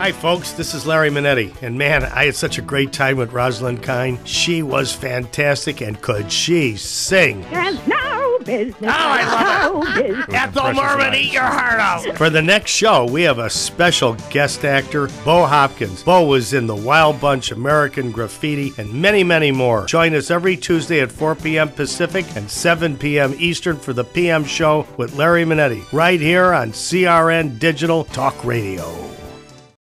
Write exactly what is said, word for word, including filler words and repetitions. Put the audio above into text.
Hi, folks. This is Larry Manetti. And man, I had such a great time with Rosalind Kine. She was fantastic, and could she sing? And now business. Oh, I love now business. Ethel Merman, eat your heart out. For the next show, we have a special guest actor, Bo Hopkins. Bo was in The Wild Bunch, American Graffiti, and many, many more. Join us every Tuesday at four p.m. Pacific and seven p.m. Eastern for the P M show with Larry Manetti, right here on C R N Digital Talk Radio.